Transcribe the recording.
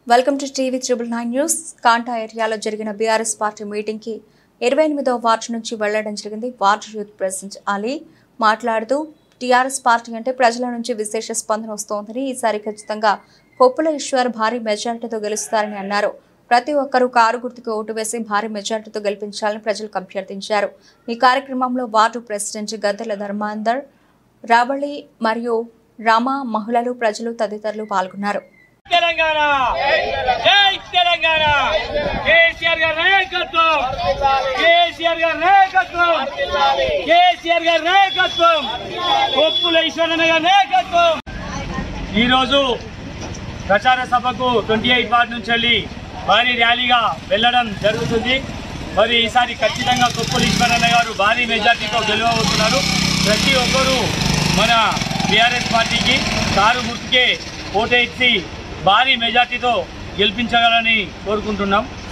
Welcome to TV 9 news. కాంటా ఏరియాలో జరిగిన బీఆర్ఎస్ పార్టీ మీటింగ్ కి 28వ వార్డు నుంచి వెళ్లడం జరిగింది. వార్డు యూత్ ప్రెసిడెంట్ అలీ మాట్లాడుతూ టీఆర్ఎస్ పార్టీ అంటే ప్రజల నుంచి విశేష స్పందన వస్తోందని, ఈసారి ఖచ్చితంగా కొప్పుల ఈశ్వర్ భారీ మెజారిటీతో గెలుస్తారని అన్నారు. ప్రతి ఒక్కరూ కారు గుర్తుకు ఓటు వేసి భారీ మెజారిటీతో గెలిపించాలని ప్రజలకు అభ్యర్థించారు. ఈ కార్యక్రమంలో వార్డు ప్రెసిడెంట్ గద్దెల ధర్మాందర్, రావళి మరియు రామ, మహిళలు, ప్రజలు తదితరులు పాల్గొన్నారు. తెలంగాణ జై తెలంగాణ కేసీఆర్ గారి నాయకత్వం కేసీఆర్ గారి నాయకత్వం కేసీఆర్ గారి నాయకత్వం కొప్పుల ఈశ్వరన్న గారి నాయకత్వం. ఈరోజు ప్రచార సభకు 28 వార్డు నుంచి వెళ్ళి భారీ ర్యాలీగా వెళ్ళడం జరుగుతుంది. మరి ఈసారి ఖచ్చితంగా కొప్పుల ఈశ్వరన్న గారు భారీ మెజార్టీతో గెలవబోతున్నారు. ప్రతి ఒక్కరూ మన టీఆర్ఎస్ పార్టీకి కారు గుర్తుకే ఓటేసి భారీ మెజార్టీతో గెలిపించగలని కోరుకుంటున్నాం.